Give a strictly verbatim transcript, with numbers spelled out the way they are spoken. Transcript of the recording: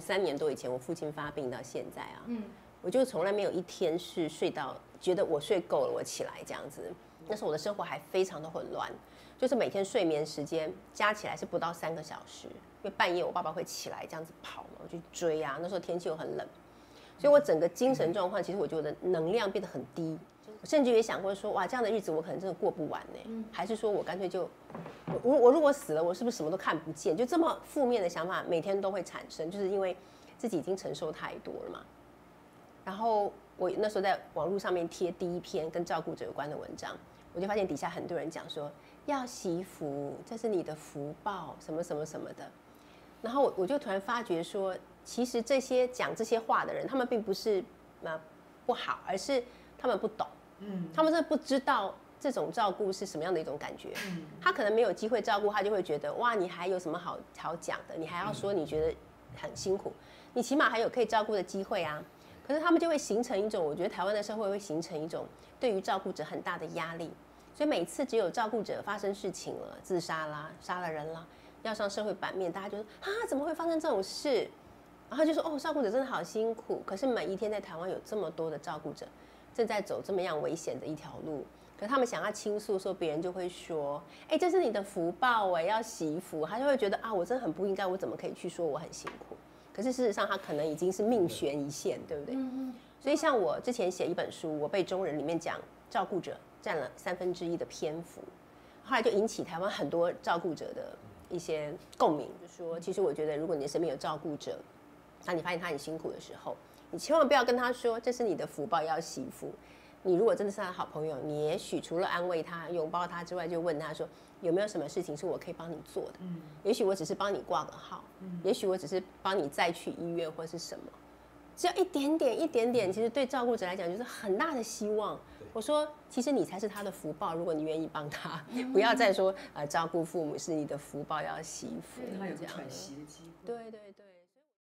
三年多以前我父亲发病到现在啊，嗯，我就从来没有一天是睡到觉得我睡够了我起来这样子。那时候我的生活还非常的混乱，就是每天睡眠时间加起来是不到三个小时，因为半夜我爸爸会起来这样子跑嘛，我就追啊。那时候天气又很冷，所以我整个精神状况其实我觉得能量变得很低。我甚至也想过说，哇，这样的日子我可能真的过不完呢、欸。还是说我干脆就，我我如果死了，我是不是什么都看不见？就这么负面的想法每天都会产生，就是因为自己已经承受太多了嘛。然后我那时候在网络上面贴第一篇跟照顾者有关的文章，我就发现底下很多人讲说要惜福，这是你的福报，什么什么什么的。然后我我就突然发觉说，其实这些讲这些话的人，他们并不是呃不好，而是他们不懂。嗯，他们是不知道这种照顾是什么样的一种感觉。嗯，他可能没有机会照顾，他就会觉得哇，你还有什么好好讲的？你还要说你觉得很辛苦，你起码还有可以照顾的机会啊。可是他们就会形成一种，我觉得台湾的社会会形成一种对于照顾者很大的压力。所以每次只有照顾者发生事情了，自杀啦、杀了人啦，要上社会版面，大家就说啊，怎么会发生这种事？然后就说哦，照顾者真的好辛苦。可是每一天在台湾有这么多的照顾者正在走这么样危险的一条路，可是他们想要倾诉的时候，别人就会说，哎、欸，这是你的福报哎，要惜福。他就会觉得啊，我真的很不应该，我怎么可以去说我很辛苦？可是事实上，他可能已经是命悬一线，对不对？嗯、所以像我之前写一本书《我辈中人》里面讲，照顾者占了三分之一的篇幅，后来就引起台湾很多照顾者的一些共鸣，就说其实我觉得，如果你的身边有照顾者，当你发现他很辛苦的时候，你千万不要跟他说这是你的福报，要惜福。你如果真的是他的好朋友，你也许除了安慰他、拥抱他之外，就问他说有没有什么事情是我可以帮你做的？嗯，也许我只是帮你挂个号，嗯，也许我只是帮你再去医院或是什么，只要一点点、一点点，其实对照顾者来讲就是很大的希望。我说，其实你才是他的福报，如果你愿意帮他，不要再说呃照顾父母是你的福报，要惜福， 他有个喘息的机会。 对对对。